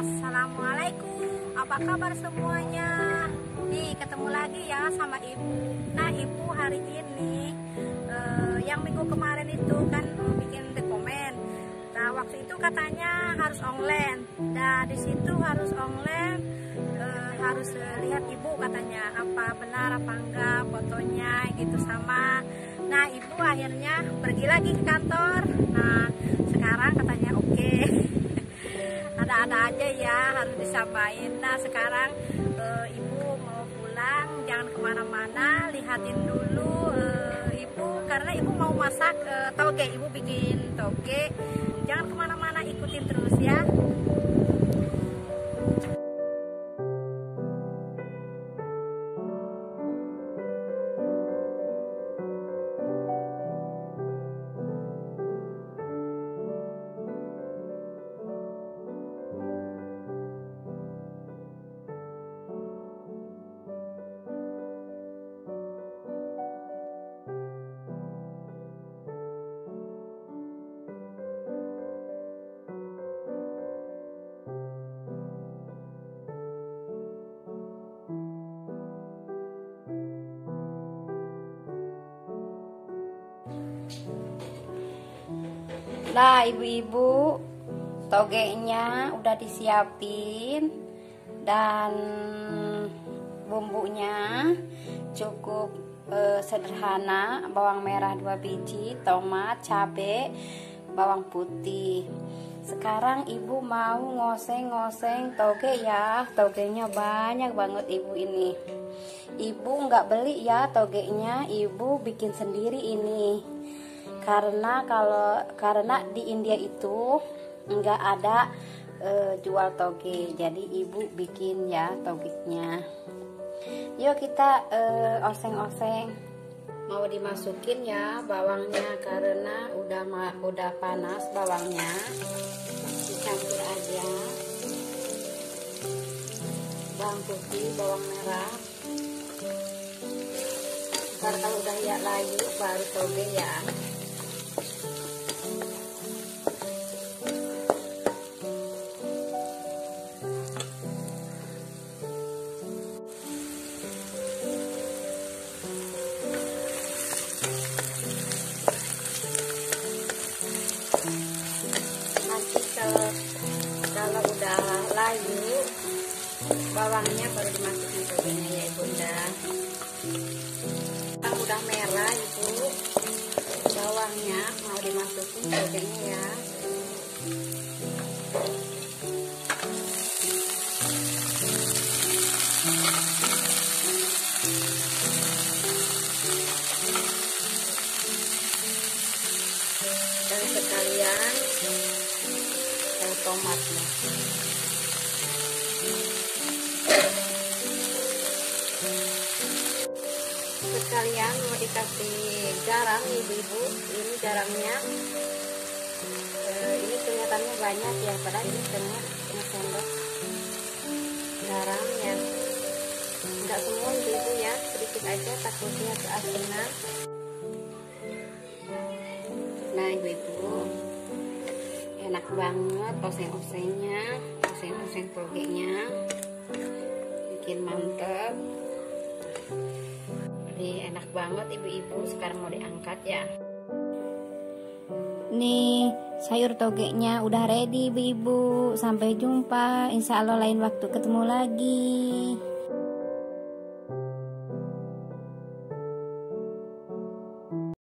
Assalamualaikum, apa kabar semuanya? Nih ketemu lagi ya sama ibu. Nah ibu hari ini yang minggu kemarin itu kan bikin dokumen. Nah waktu itu katanya harus online. Nah di situ harus online, harus lihat ibu katanya apa benar apa enggak fotonya gitu sama. Nah ibu akhirnya pergi lagi ke kantor. Nah sekarang katanya oke. Ada-ada aja ya harus disampaikan. Nah sekarang ibu mau pulang, jangan kemana-mana, lihatin dulu ibu karena ibu mau masak toge, ibu bikin toge. Jangan kemana-mana, ikutin terus ya. Nah ibu-ibu, togenya udah disiapin dan bumbunya cukup sederhana. Bawang merah 2 biji, tomat, cabai, bawang putih. Sekarang ibu mau ngoseng-ngoseng toge ya. Togenya banyak banget ibu ini. Ibu nggak beli ya togenya, ibu bikin sendiri ini. Karena di India itu nggak ada jual toge, jadi ibu bikin ya togenya. Yuk kita oseng-oseng. Mau dimasukin ya bawangnya karena udah panas bawangnya. Dicampur aja bawang putih, bawang merah. Ntar kalau udah ya layu baru toge ya. Kalau udah layu bawangnya baru dimasukin togenya ya bunda. Kalau udah merah ibu bawangnya mau dimasukin togenya ya. Dan sekalian tomatnya. Sekalian mau dikasih garam ibu-ibu. Ini garamnya ini kelihatannya banyak ya, padahal ini setengah sendok garamnya. Enggak semua ibu-ibu ya, sedikit aja takutnya keasinan. Nah ibu-ibu, enak banget oseng-osengnya, oseng-oseng togenya, bikin mantep. Jadi enak banget ibu-ibu. Sekarang mau diangkat ya. Nih sayur togenya udah ready ibu-ibu. Sampai jumpa, insya Allah lain waktu ketemu lagi.